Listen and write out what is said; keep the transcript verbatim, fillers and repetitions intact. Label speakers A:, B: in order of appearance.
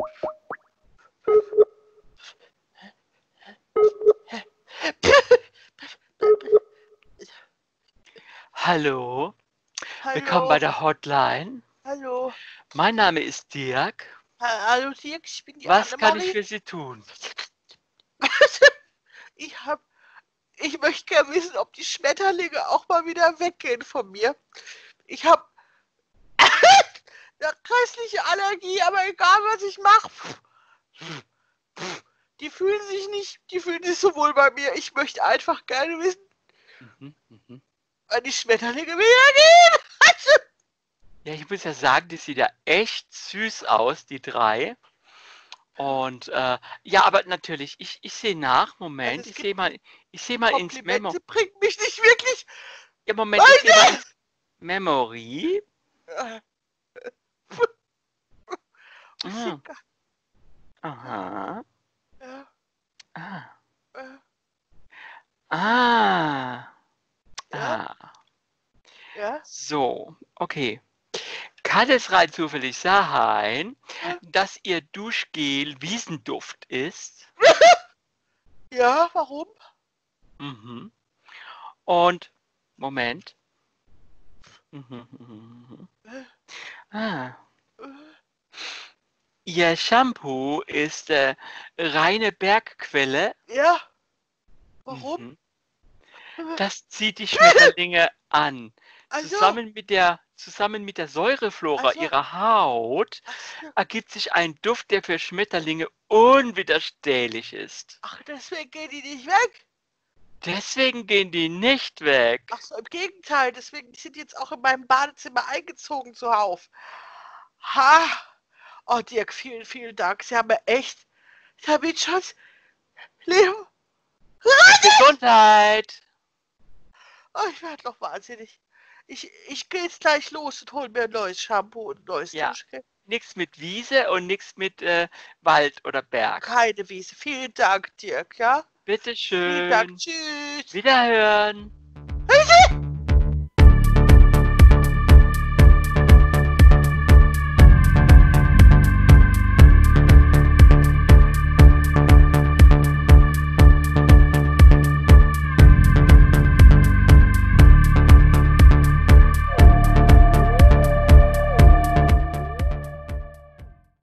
A: Hallo, willkommen bei
B: Hallo,
A: der Hotline.
B: hallo.
A: Mein Name ist Dirk.
B: Ha hallo Dirk, ich bin die
A: Was kann ich
B: Annemarie.
A: für Sie tun?
B: Ich habe ich möchte gerne wissen, ob die Schmetterlinge auch mal wieder weggehen von mir. Ich habe 'ne grässliche Allergie, aber egal, was ich mache, die fühlen sich nicht die fühlen sich so wohl bei mir. Ich möchte einfach gerne wissen,
A: Mhm, mhm.
B: wann die Schmetterlinge wieder gehen.
A: Ja, ich muss ja sagen, die sieht ja echt süß aus, die drei. Und äh, ja, aber natürlich, ich, ich sehe nach.
B: Also,
A: Moment,
B: es
A: ich
B: gibt
A: sehe mal, ich sehe mal ins Memo.
B: Complimente bringen mich nicht wirklich
A: Ja, Moment, ich sehe mal
B: weiter.
A: ins Memory.
B: Äh, ich sehe
A: Ah,
B: gar
A: aha.
B: ja,
A: Ah.
B: äh,
A: Ah.
B: ja,
A: Ah.
B: ja,
A: So, okay. Kann es rein zufällig sein,
B: ja.
A: dass Ihr Duschgel Wiesenduft ist?
B: Ja, warum?
A: Mhm. Und Moment. Mhm, mhm, mhm.
B: Äh,
A: Ah.
B: äh,
A: Ihr Shampoo ist äh, reine Bergquelle.
B: ja, warum?
A: Mhm.
B: Äh,
A: Das zieht die Schmetterlinge an.
B: Ach so,
A: Zusammen mit der, zusammen mit der
B: ach
A: Säureflora
B: so,
A: ihrer Haut
B: ach so.
A: ergibt sich ein Duft, der für Schmetterlinge unwiderstehlich ist.
B: Ach, deswegen gehen die nicht weg?
A: Deswegen gehen die nicht weg.
B: Ach so, im Gegenteil, deswegen die sind jetzt auch in meinem Badezimmer eingezogen zuhauf. Ha! Oh, Dirk, vielen, vielen Dank. Sie haben mir echt, Sie haben mir schon das Leben gerettet.
A: Gesundheit!
B: Oh, ich werde noch wahnsinnig. Ich, ich gehe jetzt gleich los und hole mir ein neues Shampoo und ein neues
A: Ja,
B: Duschgel.
A: nichts mit Wiese und nichts mit äh, Wald oder Berg.
B: Keine Wiese. Vielen Dank, Dirk, ja? Vielen Dank.
A: Bitteschön.
B: Tschüss.
A: Wiederhören.